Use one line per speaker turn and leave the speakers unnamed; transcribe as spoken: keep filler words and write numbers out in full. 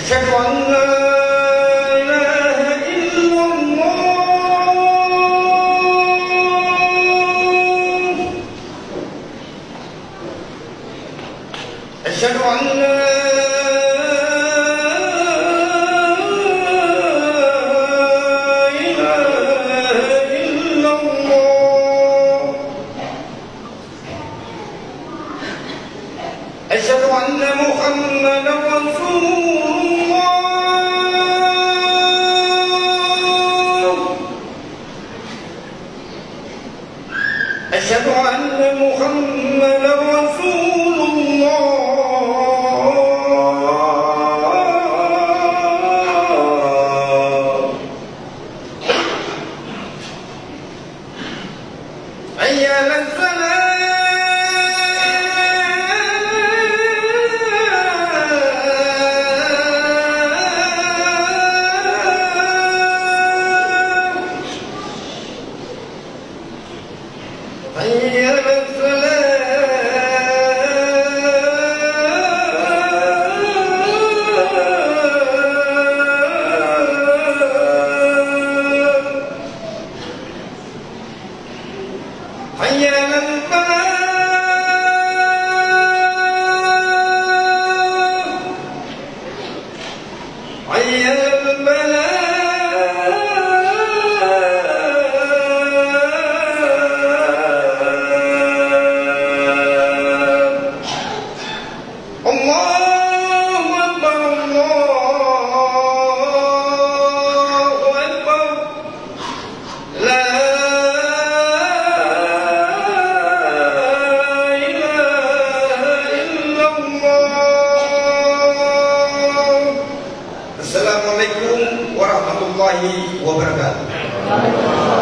أشهد أن لا إله إلا الله أشهد أن لا أشهد أن محمدا رسول الله أشهد أن محمدا رسول الله حي على الصلاة حي على الصلاة حي على الفلاح حي على الفلاح Assalamualaikum warahmatullahi wabarakatuh.